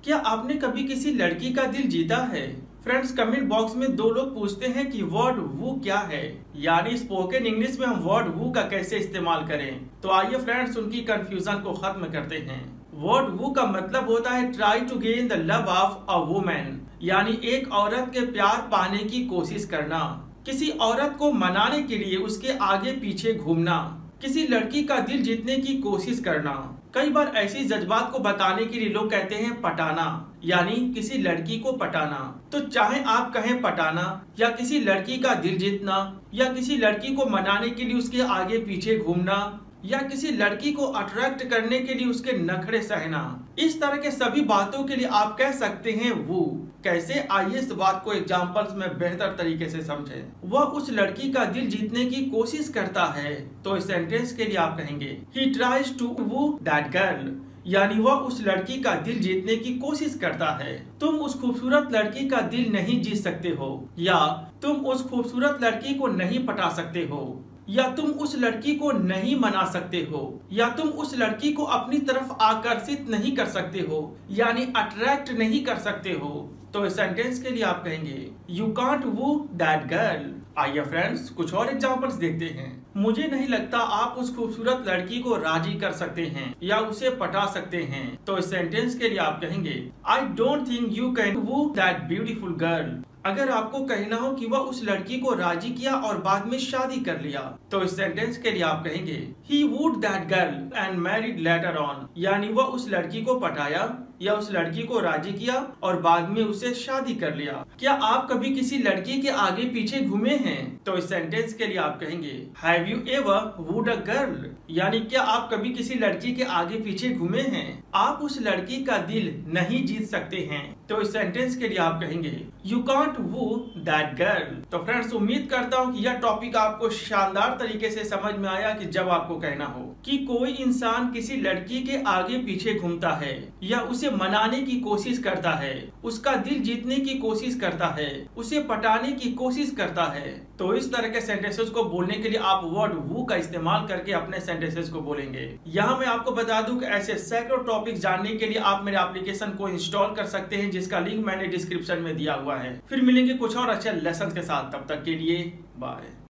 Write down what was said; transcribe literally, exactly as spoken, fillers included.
क्या आपने कभी किसी लड़की का दिल जीता है? फ्रेंड्स, कमेंट बॉक्स में दो लोग पूछते हैं कि वर्ड वू क्या है, यानी स्पोकन इंग्लिश में हम वर्ड वू का कैसे इस्तेमाल करें। तो आइए फ्रेंड्स, उनकी कंफ्यूजन को खत्म करते हैं। वर्ड वू का मतलब होता है try to gain the love of a woman, यानी एक औरत के प्यार पाने की कोशिश करना, किसी औरत को मनाने के लिए उसके आगे पीछे घूमना, किसी लड़की का दिल जीतने की कोशिश करना। कई बार ऐसी जज्बात को बताने के लिए लोग कहते हैं पटाना, यानी किसी लड़की को पटाना। तो चाहे आप कहें पटाना या किसी लड़की का दिल जीतना या किसी लड़की को मनाने के लिए उसके आगे पीछे घूमना या किसी लड़की को अट्रैक्ट करने के लिए उसके नखरे सहना, इस तरह के सभी बातों के लिए आप कह सकते हैं वो। कैसे, आइए इस बात को एग्जांपल्स में बेहतर तरीके से समझें। वह उस लड़की का दिल जीतने की कोशिश करता है, तो इस सेंटेंस के लिए आप कहेंगे he tries to woo that girl, यानी वह उस लड़की का दिल जीतने की कोशिश करता है। तुम उस खूबसूरत लड़की का दिल नहीं जीत सकते हो, या तुम उस खूबसूरत लड़की को नहीं पटा सकते हो, या तुम उस लड़की को नहीं मना सकते हो, या तुम उस लड़की को अपनी तरफ आकर्षित नहीं कर सकते हो, यानी अट्रैक्ट नहीं कर सकते हो। तो इस सेंटेंस के लिए आप कहेंगे you can't woo that girl. आइए फ्रेंड्स, कुछ और एग्जांपल्स देखते हैं। मुझे नहीं लगता आप उस खूबसूरत लड़की को राजी कर सकते हैं या उसे पटा सकते हैं। तो इस सेंटेंस के लिए आप कहेंगे I don't think you can woo that beautiful girl. अगर आपको कहना हो कि वह उस लड़की को राजी किया और बाद में शादी कर लिया, तो इस सेंटेंस के लिए आप कहेंगे he wooed that girl and married later on, यानी वह उस लड़की को पटाया या उस लड़की को राजी किया और बाद में उसे शादी कर लिया। क्या आप कभी किसी लड़की के आगे पीछे घूमे हैं? तो इस सेंटेंस के लिए आप कहेंगे have you ever wooed a girl, यानी क्या आप कभी किसी लड़की के आगे पीछे घूमे हैं? आप उस लड़की का दिल नहीं जीत सकते हैं। तो इस सेंटेंस के लिए आप कहेंगे you can't woo that girl. तो फ्रेंड्स, उम्मीद करता हूँ कि यह टॉपिक आपको शानदार तरीके से समझ में आया कि जब आपको कहना हो कि कोई इंसान किसी लड़की के आगे पीछे घूमता है या उसे मनाने की कोशिश करता है, उसका दिल जीतने की कोशिश करता है, उसे पटाने की कोशिश करता है, तो इस तरह के सेंटेंसेस को बोलने के लिए आप वर्ड वू का इस्तेमाल करके अपने सेंटेंसेस को बोलेंगे। यहाँ मैं आपको बता दूं कि ऐसे सैकड़ों टॉपिक जानने के लिए आप मेरे एप्लीकेशन को इंस्टॉल कर सकते हैं, जिसका लिंक मैंने डिस्क्रिप्शन में दिया हुआ है। फिर मिलेंगे कुछ और अच्छे लेसन के साथ, तब तक के लिए बाय।